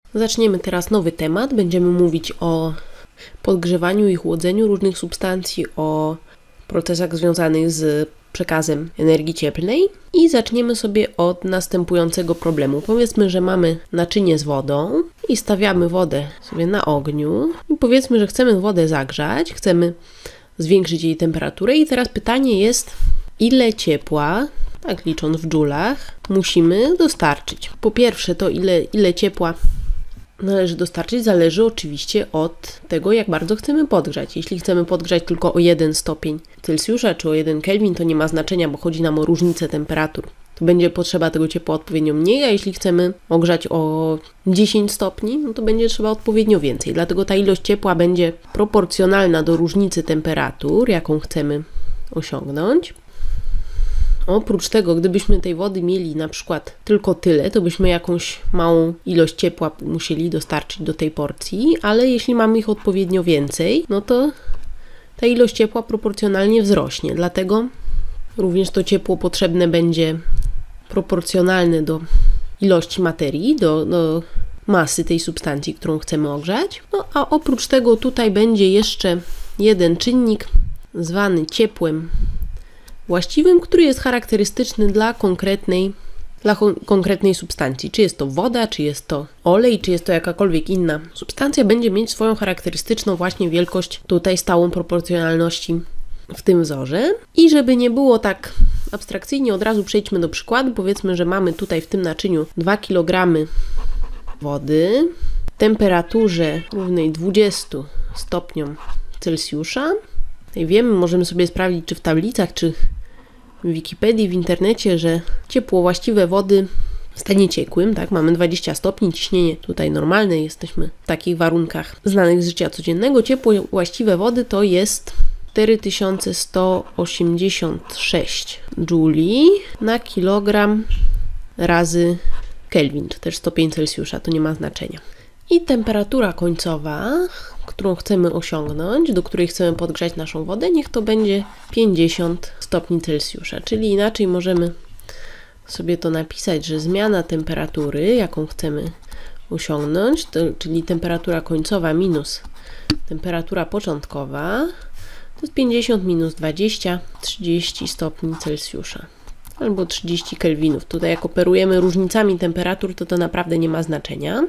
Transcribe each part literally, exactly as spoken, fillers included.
Zaczniemy teraz nowy temat. Będziemy mówić o podgrzewaniu i chłodzeniu różnych substancji, o procesach związanych z przekazem energii cieplnej i zaczniemy sobie od następującego problemu. Powiedzmy, że mamy naczynie z wodą i stawiamy wodę sobie na ogniu i powiedzmy, że chcemy wodę zagrzać, chcemy zwiększyć jej temperaturę i teraz pytanie jest, ile ciepła, tak licząc w dżulach, musimy dostarczyć. Po pierwsze, to ile, ile ciepła należy dostarczyć, zależy oczywiście od tego, jak bardzo chcemy podgrzać. Jeśli chcemy podgrzać tylko o jeden stopień Celsjusza czy o jeden Kelwin, to nie ma znaczenia, bo chodzi nam o różnicę temperatur. To będzie potrzeba tego ciepła odpowiednio mniej, a jeśli chcemy ogrzać o dziesięć stopni, no to będzie trzeba odpowiednio więcej. Dlatego ta ilość ciepła będzie proporcjonalna do różnicy temperatur, jaką chcemy osiągnąć. Oprócz tego, gdybyśmy tej wody mieli na przykład tylko tyle, to byśmy jakąś małą ilość ciepła musieli dostarczyć do tej porcji, ale jeśli mamy ich odpowiednio więcej, no to ta ilość ciepła proporcjonalnie wzrośnie. Dlatego również to ciepło potrzebne będzie proporcjonalne do ilości materii, do, do masy tej substancji, którą chcemy ogrzać. No a oprócz tego tutaj będzie jeszcze jeden czynnik zwany ciepłem właściwym, który jest charakterystyczny dla konkretnej, dla konkretnej substancji. Czy jest to woda, czy jest to olej, czy jest to jakakolwiek inna substancja, będzie mieć swoją charakterystyczną właśnie wielkość, tutaj stałą proporcjonalności w tym wzorze. I żeby nie było tak abstrakcyjnie, od razu przejdźmy do przykładu. Powiedzmy, że mamy tutaj w tym naczyniu dwa kilogramy wody w temperaturze równej dwudziestu stopniom Celsjusza. Tutaj wiemy, możemy sobie sprawdzić, czy w tablicach, czy w Wikipedii, w internecie, że ciepło właściwe wody w stanie ciekłym, tak, mamy dwadzieścia stopni, ciśnienie tutaj normalne, jesteśmy w takich warunkach znanych z życia codziennego. Ciepło właściwe wody to jest cztery tysiące sto osiemdziesiąt sześć dżuli na kilogram razy Kelvin, czy też stopień Celsjusza, to nie ma znaczenia. I temperatura końcowa, którą chcemy osiągnąć, do której chcemy podgrzać naszą wodę, niech to będzie pięćdziesiąt stopni Celsjusza. Czyli inaczej możemy sobie to napisać, że zmiana temperatury, jaką chcemy osiągnąć, to, czyli temperatura końcowa minus temperatura początkowa, to jest pięćdziesiąt minus dwadzieścia, trzydzieści stopni Celsjusza. Albo trzydzieści kelwinów. Tutaj jak operujemy różnicami temperatur, to to naprawdę nie ma znaczenia.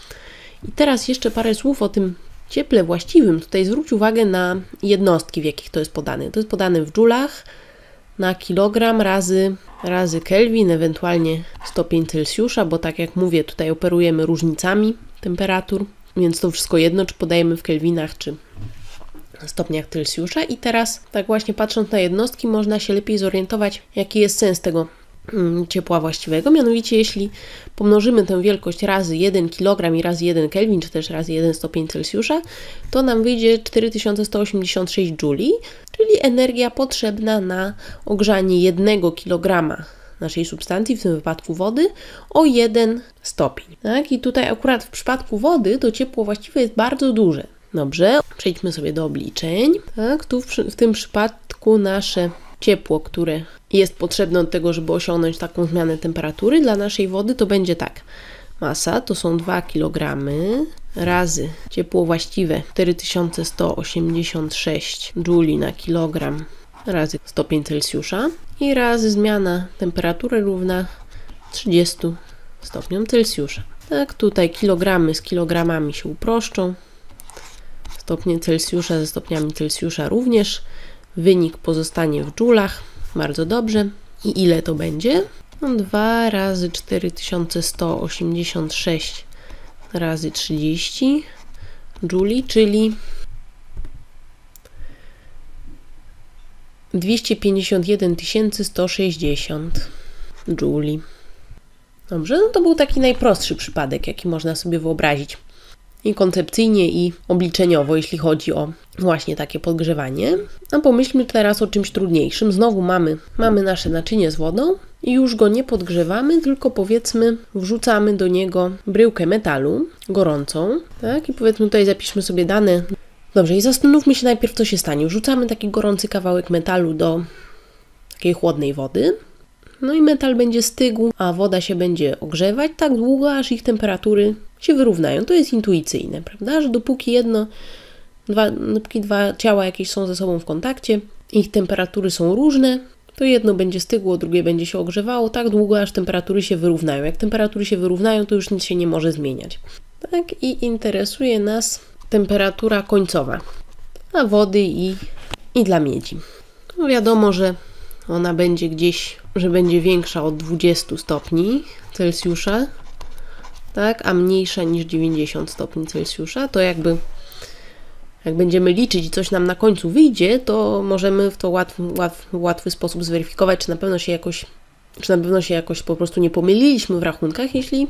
I teraz jeszcze parę słów o tym cieple właściwym. Tutaj zwróć uwagę na jednostki, w jakich to jest podane. To jest podane w dżulach na kilogram razy, razy Kelvin, ewentualnie stopień Celsjusza, bo tak jak mówię, tutaj operujemy różnicami temperatur, więc to wszystko jedno, czy podajemy w kelwinach, czy stopniach Celsjusza. I teraz tak właśnie patrząc na jednostki, można się lepiej zorientować, jaki jest sens tego ciepła właściwego. Mianowicie jeśli pomnożymy tę wielkość razy jeden kilogram i razy jeden Kelvin, czy też razy jeden stopień Celsjusza, to nam wyjdzie cztery tysiące sto osiemdziesiąt sześć dżuli, czyli energia potrzebna na ogrzanie jednego kilograma naszej substancji, w tym wypadku wody, o jeden stopień. Tak? I tutaj akurat w przypadku wody to ciepło właściwe jest bardzo duże. Dobrze, przejdźmy sobie do obliczeń. Tak? Tu w, w tym przypadku nasze ciepło, które jest potrzebne do tego, żeby osiągnąć taką zmianę temperatury dla naszej wody, to będzie tak. Masa to są dwa kilogramy razy ciepło właściwe cztery tysiące sto osiemdziesiąt sześć dżuli na kilogram razy stopień Celsjusza i razy zmiana temperatury równa trzydziestu stopniom Celsjusza. Tak, tutaj kilogramy z kilogramami się uproszczą. Stopnie Celsjusza ze stopniami Celsjusza również. Wynik pozostanie w dżulach. Bardzo dobrze. I ile to będzie? No, dwa razy cztery tysiące sto osiemdziesiąt sześć razy trzydzieści dżuli, czyli dwieście pięćdziesiąt jeden tysięcy sto sześćdziesiąt dżuli. Dobrze, no to był taki najprostszy przypadek, jaki można sobie wyobrazić. I koncepcyjnie, i obliczeniowo, jeśli chodzi o właśnie takie podgrzewanie. A pomyślmy teraz o czymś trudniejszym. Znowu mamy, mamy nasze naczynie z wodą i już go nie podgrzewamy, tylko powiedzmy wrzucamy do niego bryłkę metalu gorącą. Tak? I powiedzmy tutaj zapiszmy sobie dane. Dobrze, i zastanówmy się najpierw, co się stanie. Wrzucamy taki gorący kawałek metalu do takiej chłodnej wody. No i metal będzie stygł, a woda się będzie ogrzewać tak długo, aż ich temperatury się wyrównają. To jest intuicyjne, prawda? Że dopóki jedno, dwa, dopóki dwa ciała jakieś są ze sobą w kontakcie, ich temperatury są różne, to jedno będzie stygło, drugie będzie się ogrzewało tak długo, aż temperatury się wyrównają. Jak temperatury się wyrównają, to już nic się nie może zmieniać. Tak, i interesuje nas temperatura końcowa dla wody i, i dla miedzi. No wiadomo, że ona będzie gdzieś, że będzie większa od dwudziestu stopni Celsjusza, tak, a mniejsza niż dziewięćdziesiąt stopni Celsjusza. To jakby jak będziemy liczyć i coś nam na końcu wyjdzie, to możemy w to łatwy, łatwy, łatwy sposób zweryfikować, czy na pewno się jakoś, czy na pewno się jakoś po prostu nie pomyliliśmy w rachunkach, jeśli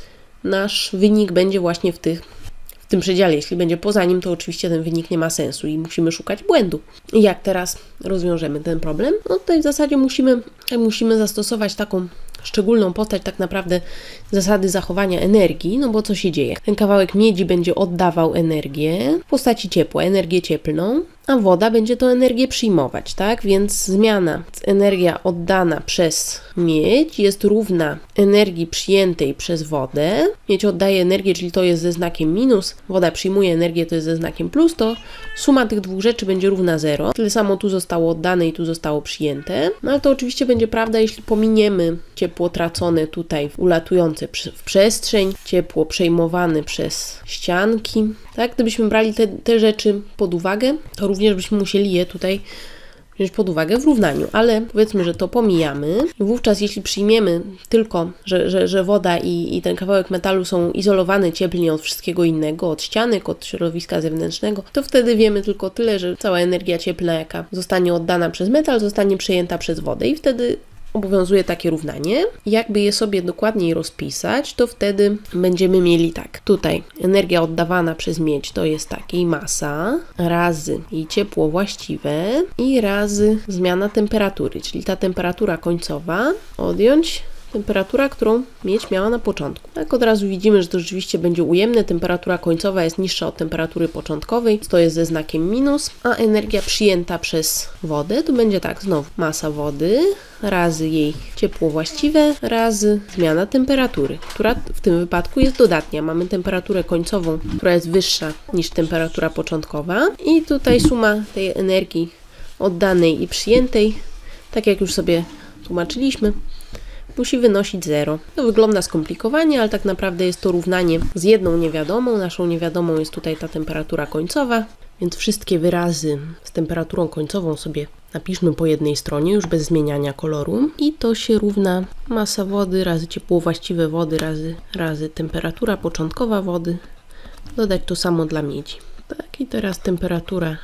nasz wynik będzie właśnie w, tych, w tym przedziale. Jeśli będzie poza nim, to oczywiście ten wynik nie ma sensu i musimy szukać błędu. I jak teraz rozwiążemy ten problem? No tutaj w zasadzie musimy, musimy zastosować taką szczególną postać tak naprawdę zasady zachowania energii, no bo co się dzieje? Ten kawałek miedzi będzie oddawał energię w postaci ciepła, energię cieplną, a woda będzie tą energię przyjmować, tak? Więc zmiana, energia oddana przez miedź jest równa energii przyjętej przez wodę. Miedź oddaje energię, czyli to jest ze znakiem minus, woda przyjmuje energię, to jest ze znakiem plus, to suma tych dwóch rzeczy będzie równa zero. Tyle samo tu zostało oddane i tu zostało przyjęte. No ale to oczywiście będzie prawda, jeśli pominiemy ciepło tracone tutaj, ulatujące w przestrzeń, ciepło przejmowane przez ścianki. Tak, gdybyśmy brali te, te rzeczy pod uwagę, to również byśmy musieli je tutaj wziąć pod uwagę w równaniu, ale powiedzmy, że to pomijamy. Wówczas jeśli przyjmiemy tylko, że, że, że woda i, i ten kawałek metalu są izolowane cieplnie od wszystkiego innego, od ścianek, od środowiska zewnętrznego, to wtedy wiemy tylko tyle, że cała energia cieplna, jaka zostanie oddana przez metal, zostanie przejęta przez wodę i wtedy obowiązuje takie równanie. Jakby je sobie dokładniej rozpisać, to wtedy będziemy mieli tak. Tutaj energia oddawana przez miedź to jest tak, jej masa razy jej ciepło właściwe i razy zmiana temperatury, czyli ta temperatura końcowa odjąć temperatura, którą miedź miała na początku. Tak od razu widzimy, że to rzeczywiście będzie ujemne. Temperatura końcowa jest niższa od temperatury początkowej, to jest ze znakiem minus, a energia przyjęta przez wodę to będzie tak, znowu masa wody razy jej ciepło właściwe razy zmiana temperatury, która w tym wypadku jest dodatnia. Mamy temperaturę końcową, która jest wyższa niż temperatura początkowa i tutaj suma tej energii oddanej i przyjętej, tak jak już sobie tłumaczyliśmy, musi wynosić zero. To wygląda skomplikowanie, ale tak naprawdę jest to równanie z jedną niewiadomą. Naszą niewiadomą jest tutaj ta temperatura końcowa, więc wszystkie wyrazy z temperaturą końcową sobie napiszmy po jednej stronie, już bez zmieniania koloru. I to się równa masa wody razy ciepło właściwe wody razy, razy temperatura początkowa wody. Dodać to samo dla miedzi. Tak, i teraz temperatura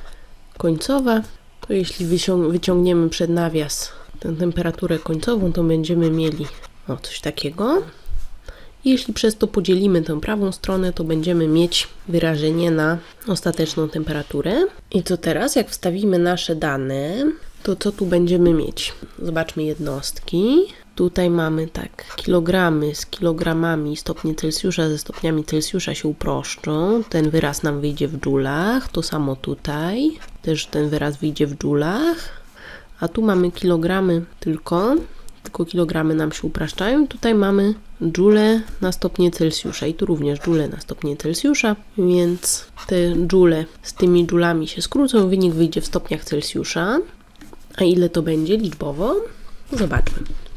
końcowa, to jeśli wyciągniemy przed nawias tę temperaturę końcową, to będziemy mieli o, coś takiego. I jeśli przez to podzielimy tę prawą stronę, to będziemy mieć wyrażenie na ostateczną temperaturę. I co teraz? Jak wstawimy nasze dane, to co tu będziemy mieć? Zobaczmy jednostki. Tutaj mamy tak, kilogramy z kilogramami, stopnie Celsjusza ze stopniami Celsjusza się uproszczą. Ten wyraz nam wyjdzie w dżulach. To samo tutaj. Też ten wyraz wyjdzie w dżulach. A tu mamy kilogramy tylko, tylko kilogramy nam się upraszczają. Tutaj mamy dżule na stopnie Celsjusza i tu również dżule na stopnie Celsjusza, więc te dżule z tymi dżulami się skrócą, wynik wyjdzie w stopniach Celsjusza. A ile to będzie liczbowo? Zobaczmy.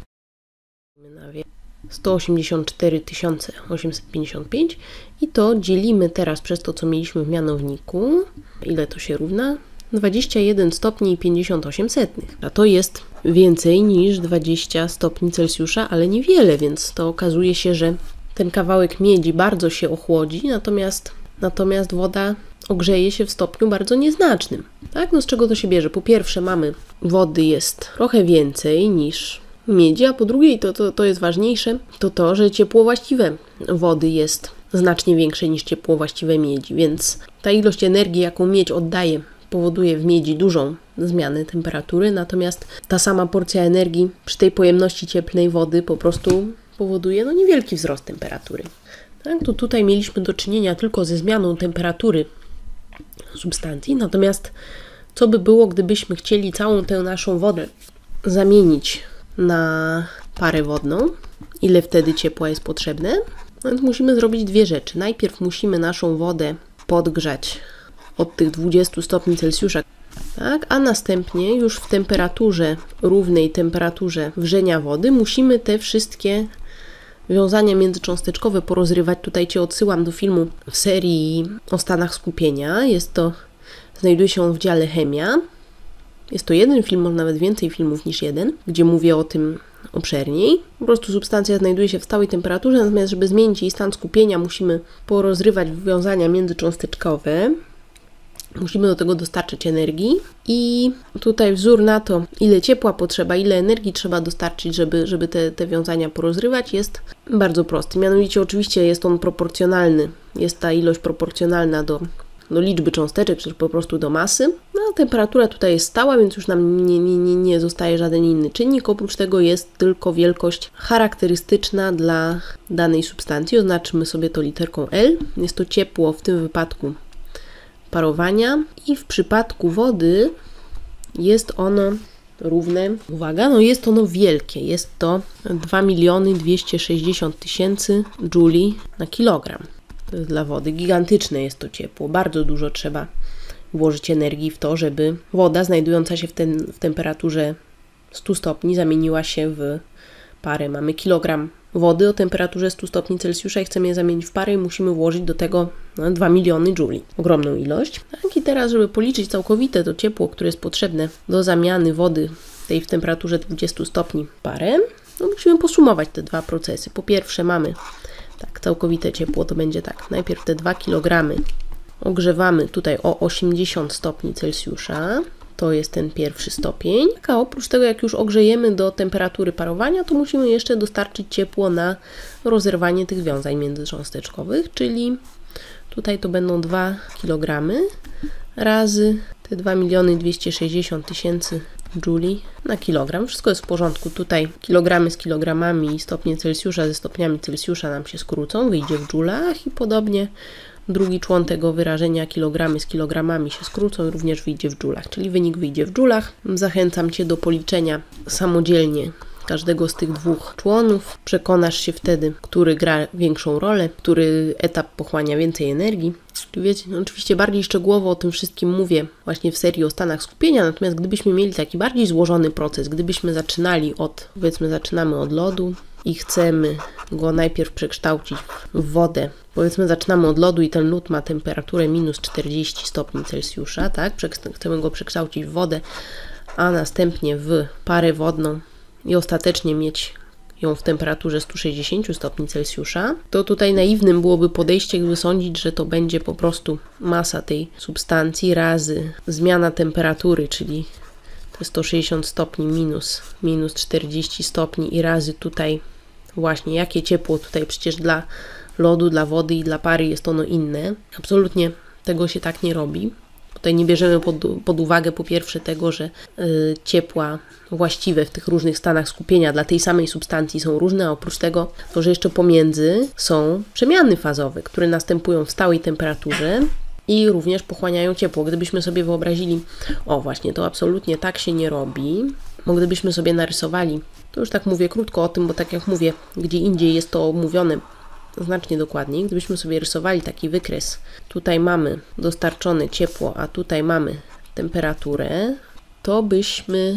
sto osiemdziesiąt cztery tysiące osiemset pięćdziesiąt pięć i to dzielimy teraz przez to, co mieliśmy w mianowniku. Ile to się równa? dwadzieścia jeden stopni i pięćdziesiąt osiem setnych. A to jest więcej niż dwadzieścia stopni Celsjusza, ale niewiele, więc to okazuje się, że ten kawałek miedzi bardzo się ochłodzi, natomiast, natomiast woda ogrzeje się w stopniu bardzo nieznacznym. Tak? No z czego to się bierze? Po pierwsze mamy wody jest trochę więcej niż miedzi, a po drugie, i to, to, to jest ważniejsze, to to, że ciepło właściwe wody jest znacznie większe niż ciepło właściwe miedzi, więc ta ilość energii, jaką miedź oddaje, powoduje w miedzi dużą zmianę temperatury, natomiast ta sama porcja energii przy tej pojemności cieplnej wody po prostu powoduje no, niewielki wzrost temperatury. Tak, to tutaj mieliśmy do czynienia tylko ze zmianą temperatury substancji, natomiast co by było, gdybyśmy chcieli całą tę naszą wodę zamienić na parę wodną, ile wtedy ciepła jest potrzebne. Więc musimy zrobić dwie rzeczy. Najpierw musimy naszą wodę podgrzać od tych dwudziestu stopni Celsjusza, tak? A następnie już w temperaturze, równej temperaturze wrzenia wody musimy te wszystkie wiązania międzycząsteczkowe porozrywać. Tutaj Cię odsyłam do filmu w serii o stanach skupienia. Jest to, znajduje się on w dziale chemia. Jest to jeden film, może nawet więcej filmów niż jeden, gdzie mówię o tym obszerniej. Po prostu substancja znajduje się w stałej temperaturze, natomiast żeby zmienić jej stan skupienia, musimy porozrywać wiązania międzycząsteczkowe. Musimy do tego dostarczyć energii i tutaj wzór na to, ile ciepła potrzeba, ile energii trzeba dostarczyć, żeby, żeby te, te wiązania porozrywać, jest bardzo prosty. Mianowicie oczywiście jest on proporcjonalny, jest ta ilość proporcjonalna do, do liczby cząsteczek, czy po prostu do masy. No, a temperatura tutaj jest stała, więc już nam nie, nie, nie, nie zostaje żaden inny czynnik. Oprócz tego jest tylko wielkość charakterystyczna dla danej substancji. Oznaczymy sobie to literką L. Jest to ciepło w tym wypadku parowania i w przypadku wody jest ono równe, uwaga, no jest ono wielkie, jest to dwa miliony dwieście sześćdziesiąt tysięcy jouli na kilogram. To jest dla wody, gigantyczne jest to ciepło, bardzo dużo trzeba włożyć energii w to, żeby woda znajdująca się w, ten, w temperaturze stu stopni zamieniła się w parę. Mamy kilogram wody o temperaturze stu stopni Celsjusza i chcemy je zamienić w parę i musimy włożyć do tego no, dwa miliony jouli. Ogromną ilość. Tak, i teraz, żeby policzyć całkowite to ciepło, które jest potrzebne do zamiany wody tej w temperaturze dwudziestu stopni parę, no musimy posumować te dwa procesy. Po pierwsze mamy tak, całkowite ciepło to będzie tak, najpierw te dwa kilogramy ogrzewamy tutaj o osiemdziesiąt stopni Celsjusza. To jest ten pierwszy stopień. A oprócz tego, jak już ogrzejemy do temperatury parowania, to musimy jeszcze dostarczyć ciepło na rozerwanie tych wiązań międzycząsteczkowych, czyli tutaj to będą dwa kilogramy razy te dwa miliony dwieście sześćdziesiąt tysięcy jouli na kilogram. Wszystko jest w porządku. Tutaj kilogramy z kilogramami i stopnie Celsjusza ze stopniami Celsjusza nam się skrócą, wyjdzie w joulach i podobnie drugi człon tego wyrażenia, kilogramy z kilogramami się skrócą, również wyjdzie w joulach, czyli wynik wyjdzie w joulach. Zachęcam Cię do policzenia samodzielnie każdego z tych dwóch członów. Przekonasz się wtedy, który gra większą rolę, który etap pochłania więcej energii. Wiecie, oczywiście bardziej szczegółowo o tym wszystkim mówię właśnie w serii o stanach skupienia, natomiast gdybyśmy mieli taki bardziej złożony proces, gdybyśmy zaczynali od, powiedzmy zaczynamy od lodu i chcemy go najpierw przekształcić w wodę, powiedzmy zaczynamy od lodu i ten lód ma temperaturę minus czterdzieści stopni Celsjusza, tak? Chcemy go przekształcić w wodę, a następnie w parę wodną i ostatecznie mieć ją w temperaturze stu sześćdziesięciu stopni Celsjusza, to tutaj naiwnym byłoby podejście, gdyby sądzić, że to będzie po prostu masa tej substancji razy zmiana temperatury, czyli te sto sześćdziesiąt stopni minus, minus czterdzieści stopni i razy tutaj właśnie jakie ciepło tutaj przecież dla lodu, dla wody i dla pary jest ono inne. Absolutnie tego się tak nie robi. Tutaj nie bierzemy pod, pod uwagę po pierwsze tego, że y, ciepła właściwe w tych różnych stanach skupienia dla tej samej substancji są różne, a oprócz tego to, że jeszcze pomiędzy są przemiany fazowe, które następują w stałej temperaturze i również pochłaniają ciepło. Gdybyśmy sobie wyobrazili, o właśnie, to absolutnie tak się nie robi, bo gdybyśmy sobie narysowali, to już tak mówię krótko o tym, bo tak jak mówię, gdzie indziej jest to omówione znacznie dokładniej. Gdybyśmy sobie rysowali taki wykres, tutaj mamy dostarczone ciepło, a tutaj mamy temperaturę, to byśmy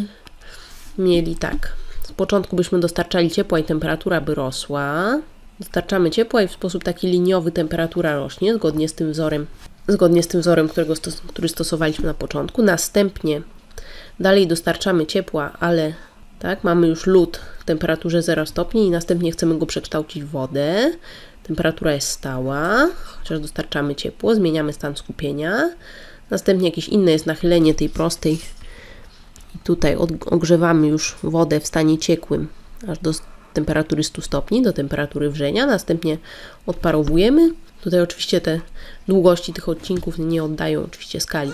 mieli tak. Z początku byśmy dostarczali ciepła i temperatura by rosła. Dostarczamy ciepła i w sposób taki liniowy temperatura rośnie, zgodnie z tym wzorem, zgodnie z tym wzorem, którego stos który stosowaliśmy na początku. Następnie dalej dostarczamy ciepła, ale tak, mamy już lód w temperaturze zero stopni i następnie chcemy go przekształcić w wodę. Temperatura jest stała, chociaż dostarczamy ciepło, zmieniamy stan skupienia. Następnie jakieś inne jest nachylenie tej prostej. I tutaj ogrzewamy już wodę w stanie ciekłym aż do temperatury stu stopni, do temperatury wrzenia. Następnie odparowujemy. Tutaj oczywiście te długości tych odcinków nie oddają oczywiście skali.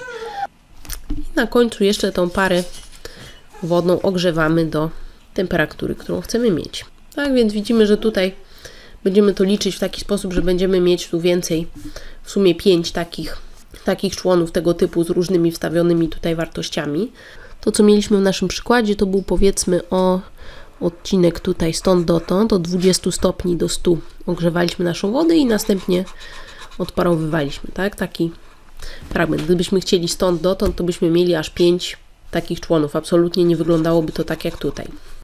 I na końcu jeszcze tą parę wodną ogrzewamy do temperatury, którą chcemy mieć. Tak więc widzimy, że tutaj będziemy to liczyć w taki sposób, że będziemy mieć tu więcej, w sumie pięć takich, takich członów tego typu z różnymi wstawionymi tutaj wartościami. To, co mieliśmy w naszym przykładzie, to był powiedzmy o odcinek tutaj stąd dotąd, od dwudziestu stopni do stu ogrzewaliśmy naszą wodę i następnie odparowywaliśmy, tak? Taki fragment. Gdybyśmy chcieli stąd dotąd, to byśmy mieli aż pięć takich członów. Absolutnie nie wyglądałoby to tak jak tutaj.